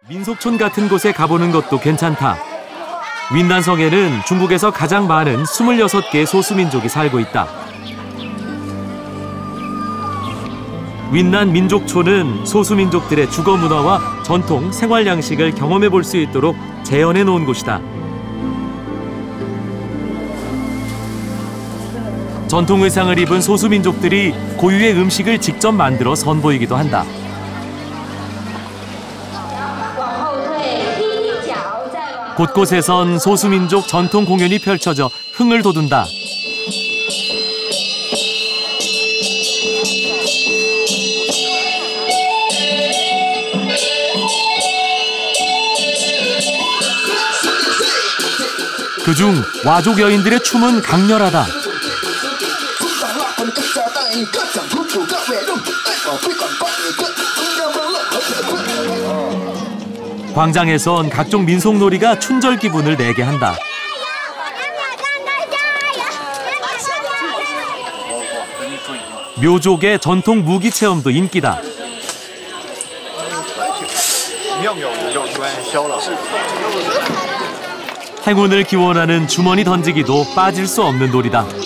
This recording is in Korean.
민속촌 같은 곳에 가보는 것도 괜찮다. 윈난성에는 중국에서 가장 많은 26개의 소수민족이 살고 있다. 윈난 민족촌은 소수민족들의 주거 문화와 전통, 생활 양식을 경험해 볼 수 있도록 재현해 놓은 곳이다. 전통 의상을 입은 소수민족들이 고유의 음식을 직접 만들어 선보이기도 한다. 곳곳에선 소수민족 전통 공연이 펼쳐져 흥을 돋운다. 그중 와족 여인들의 춤은 강렬하다. 광장에선 각종 민속놀이가 춘절 기분을 내게 한다. 묘족의 전통 무기 체험도 인기다. 행운을 기원하는 주머니 던지기도 빠질 수 없는 놀이다.